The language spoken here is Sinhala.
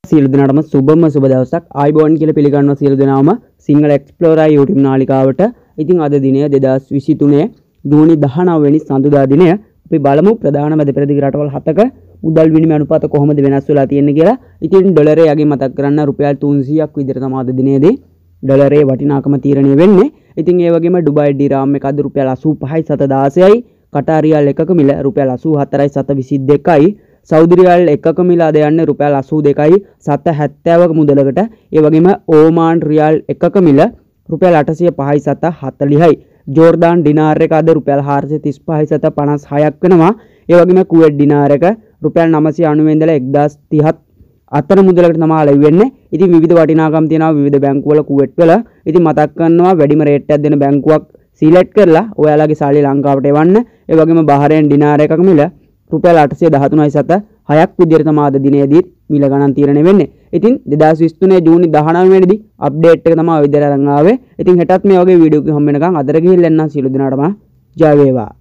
සියලු දෙනාටම සුබම සුබ දවසක්. ආයිබෝන් කියලා පිළිගන්නවා සියලු දෙනාම සිංහල එක්ස්ප්ලෝරර් YouTube නාලිකාවට. ඉතින් අද දිනය 2023 ජූනි 19 වෙනි සඳුදා දිනය අපි බලමු ප්‍රධාන මැද පෙරදිග රටවල් 7ක මුදල් විනිමය අනුපාත කොහොමද වෙනස් වෙලා තියෙන්නේ කියලා. ඉතින් ඩොලරේ යගේ මතක් කරන්න රුපියල් 300ක් විදිහට තමයි අද දිනේදී ඩොලරේ වටිනාකම තීරණය වෙන්නේ. ඉතින් ඒ වගේම ඩුබායි ඩිරාම් එක අද රුපියල් 85යි 716යි, කටාර් රියල් එකක මිල රුපියල් 84යි 722යි, සෞදි රියල් එකක මිල අද යන්නේ රුපියල් 82යි 770ක මුදලකට. ඒ වගේම ඕමාන් රියල් එකක මිල රුපියල් 805යි 740යි. ජෝර්දාන් ඩිනාර් එක අද රුපියල් 435යි 756ක් වෙනවා. ඒ වගේම කුවේට් ඩිනාර් එක රුපියල් 990 ඉඳලා 1030 අතර මුදලකට තමයි ලැබි වෙන්නේ. ඉතින් විවිධ වටිනාකම් තියෙනවා විවිධ බැංකු වල කුවේට් වල. ඉතින් මතක් කරනවා වැඩිම රේට් එකක් දෙන බැංකුවක් සිලෙක්ට් කරලා ඔයාලගේ සල්ලි ලංකාවට එවන්න. ඒ වගේම බහරේන් ඩිනාර් එකක මිල රුපියල් 813යි 706ක් විදිහට තමයි අද දිනේදී මිල ගණන් තීරණය වෙන්නේ. ඉතින් 2023 ජූනි 19 වෙනිදී අප්ඩේට් එක තමයි ඔය විදිහට අරන් ආවේ. ඉතින් හෙටත් මේ වගේ වීඩියෝ එකක් හම්බ වෙනකන් අදට ගිහින් එන්න සියලු දෙනාටම ජය වේවා.